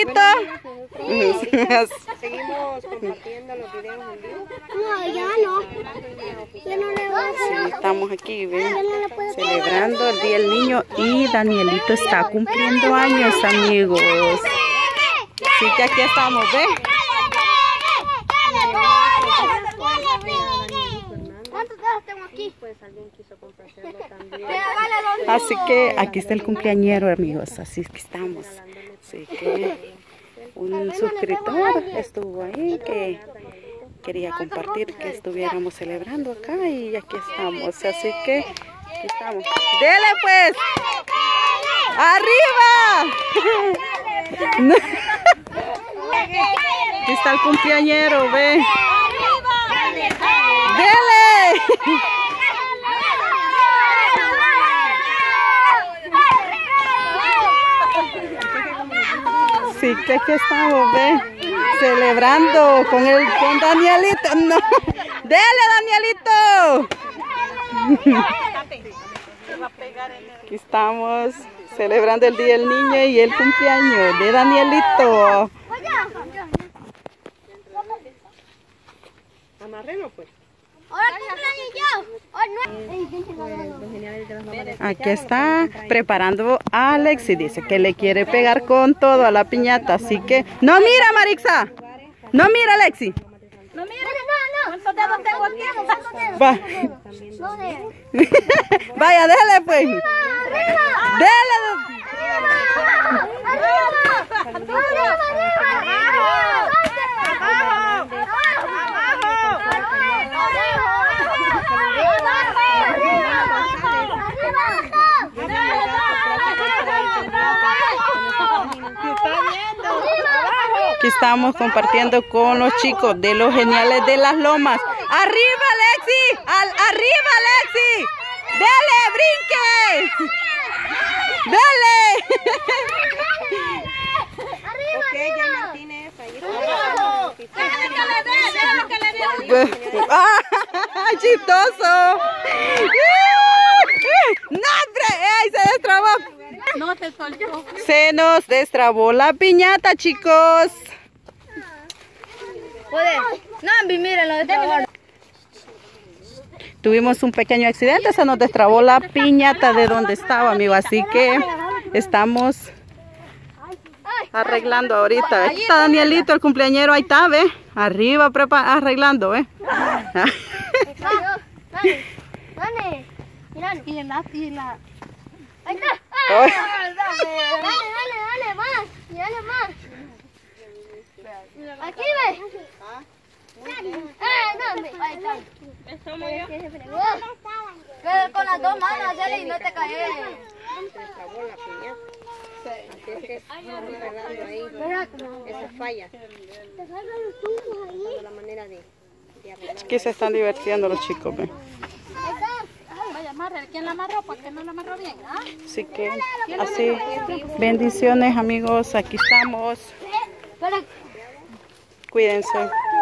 chiquito? Seguimos compartiendo los videos en vivo. No, ya no. Yo no le voy a hacer. Sí, estamos aquí, ¿ven? Celebrando el Día del Niño y Danielito está cumpliendo años, amigos. Así que aquí estamos, ¿ven? ¿Cuántos dedos tengo aquí? Pues alguien quiso complacerlo también. Así que aquí está el cumpleañero, amigos. Así que estamos. Así que un suscriptor estuvo ahí que quería compartir que estuviéramos celebrando acá y aquí estamos. Así que aquí estamos. ¡Dele pues! ¡Arriba! Aquí está el cumpleañero, ve. ¡Dele! Sí, que aquí estamos, ve, celebrando con Danielito. No, dele, Danielito. Aquí estamos celebrando el Día del Niño y el cumpleaños de Danielito. Amarreno pues. Ahora Aquí está preparando a Alex y dice que le quiere pegar con todo a la piñata, así que... ¡No mira, Marixa! ¡No mira, Alexi! No, mira, no. ¿Cuántos dedos tengo aquí? ¿Cuántos dedos? Va. Vaya, déjale pues. Déjale. Aquí estamos compartiendo con los chicos de los Geniales de las Lomas. ¡Arriba, Alexi! ¡Arriba, Alexi! ¡Dale, brinque! ¡Dale! Ok, ya Martínez, ahí está. ¡Ah! ¡Chistoso! ¡No, hombre! ¡Ay, se destrabó! No te soltó. Se nos destrabó la piñata, chicos. Puede. No, mírenlo, destrabó. Tuvimos un pequeño accidente, se nos destrabó la piñata de donde estaba, amigo. Así que estamos arreglando ahorita. Aquí está Danielito, el cumpleañero, ahí está, ve. Arriba arreglando, ve. Dale. Mira, y la. Ahí está. Dale, más. Y dale más. Aquí ve. No, ahí está. Con las dos manos, dale y no te caes. Destrabó la piñata. Así es que estamos arreglando ahí esas fallas. La manera de arreglar. Aquí se están divirtiendo los chicos, ve. ¿Quién la amarró? ¿Por qué no la amarró bien? Así que así, bendiciones, amigos. Aquí estamos. Cuídense.